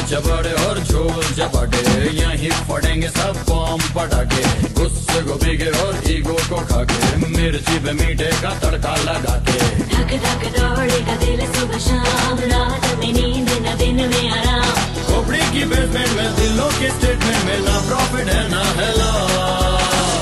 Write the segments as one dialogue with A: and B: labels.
A: चबड़े और झोल झपटे, यहीं फटेंगे सब बम पटाके। गुस्से को बिगे और ईगो को खाके, मिर्ची पे मीठे का तड़का लगा के।
B: धक धक दौड़ेगा दिल सुबह शाम, रात में नींद न दिन में आराम।
A: खोपड़ी की बेसमेंट में दिलों के स्टेटमेंट में ना प्रॉफिट है ना है लॉस।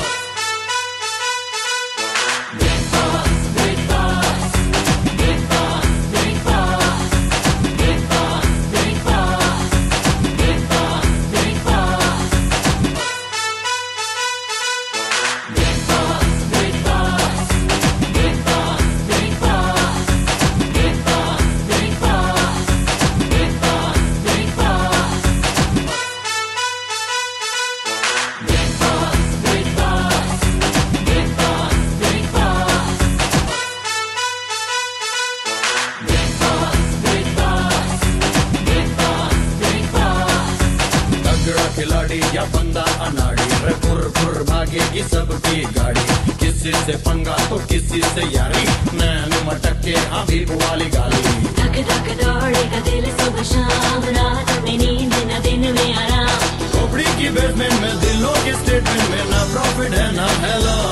A: खिलाड़ी या बंदा अनाड़ी, फुर फुर भागेगी सबकी गाड़ी। किसी से पंगा तो किसी से यारी, नैन मटक के अभी वाली गाली।
B: धक धक दौड़ेगा दिल सुबह शाम, रात में नींद न दिन में आराम।
A: खोपड़ी की बेसमेंट में दिलों के स्टेटमेंट में ना प्रॉफिट है ना है लॉस।